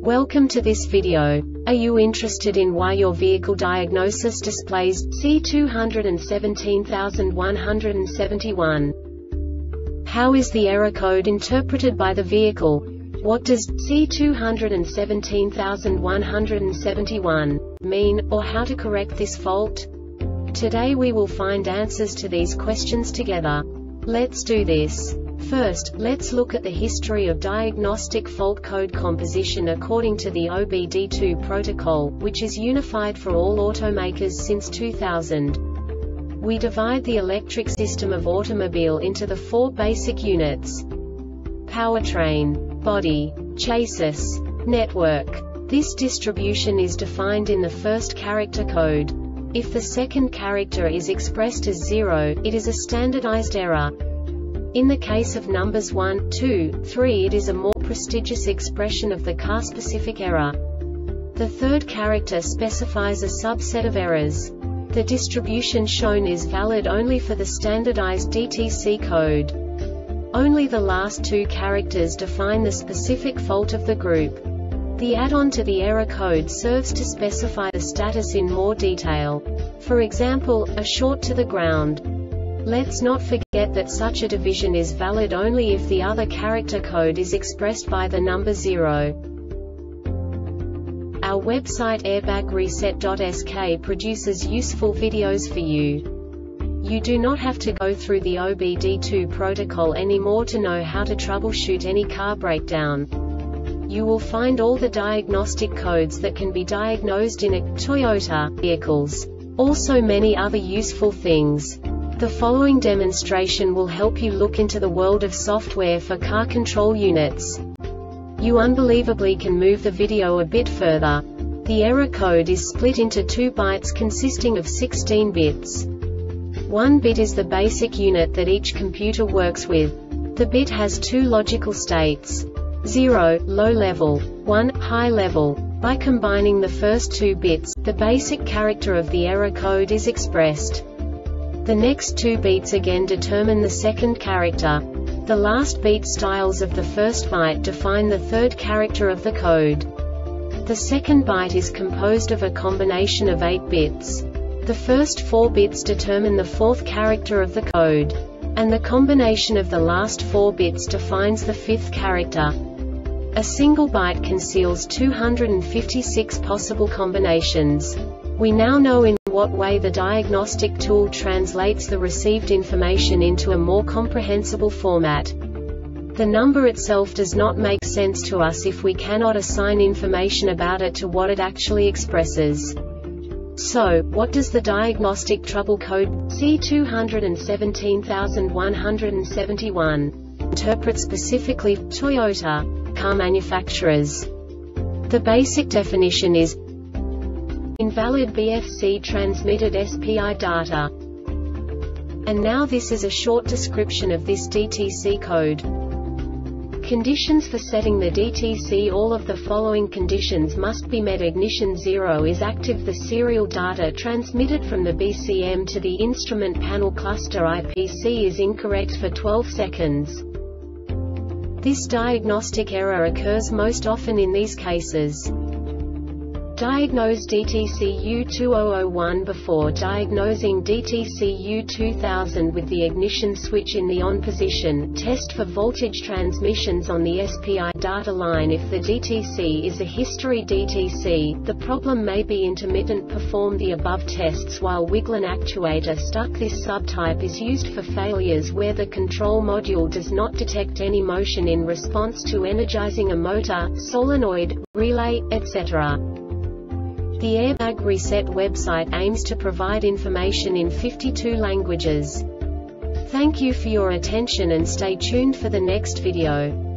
Welcome to this video. Are you interested in why your vehicle diagnosis displays C217171? How is the error code interpreted by the vehicle? What does C217171 mean, or how to correct this fault? Today we will find answers to these questions together. Let's do this. First, let's look at the history of diagnostic fault code composition according to the OBD2 protocol, which is unified for all automakers since 2000. We divide the electric system of automobile into the four basic units: powertrain, body, chassis, network. This distribution is defined in the first character code. If the second character is expressed as 0, it is a standardized error. In the case of numbers 1, 2, 3, it is a more prestigious expression of the car-specific error. The third character specifies a subset of errors. The distribution shown is valid only for the standardized DTC code. Only the last two characters define the specific fault of the group. The add-on to the error code serves to specify the status in more detail. For example, a short to the ground. Let's not forget that such a division is valid only if the other character code is expressed by the number 0. Our website airbagreset.sk produces useful videos for you. You do not have to go through the OBD2 protocol anymore to know how to troubleshoot any car breakdown. You will find all the diagnostic codes that can be diagnosed in a Toyota vehicles. Also many other useful things. The following demonstration will help you look into the world of software for car control units. You unbelievably can move the video a bit further. The error code is split into 2 bytes consisting of 16 bits. 1 bit is the basic unit that each computer works with. The bit has 2 logical states: 0, low level, 1, high level. By combining the first 2 bits, the basic character of the error code is expressed. The next 2 beats again determine the second character. The last beat styles of the first byte define the third character of the code. The second byte is composed of a combination of 8 bits. The first 4 bits determine the fourth character of the code. And the combination of the last 4 bits defines the fifth character. A single byte conceals 256 possible combinations. We now know in what way the diagnostic tool translates the received information into a more comprehensible format. The number itself does not make sense to us if we cannot assign information about it to what it actually expresses. So, what does the diagnostic trouble code C217171 interpret specifically for Toyota car manufacturers? The basic definition is invalid BFC transmitted SPI data. And now this is a short description of this DTC code. Conditions for setting the DTC: all of the following conditions must be met. Ignition 0 is active. The serial data transmitted from the BCM to the instrument panel cluster IPC is incorrect for 12 seconds. This diagnostic error occurs most often in these cases: diagnose DTC U2001 before diagnosing DTC U2000 with the ignition switch in the on position. Test for voltage transmissions on the SPI data line. If the DTC is a history DTC, the problem may be intermittent. Perform the above tests while wiggling actuator stuck. This subtype is used for failures where the control module does not detect any motion in response to energizing a motor, solenoid, relay, etc. The Airbag Reset website aims to provide information in 52 languages. Thank you for your attention and stay tuned for the next video.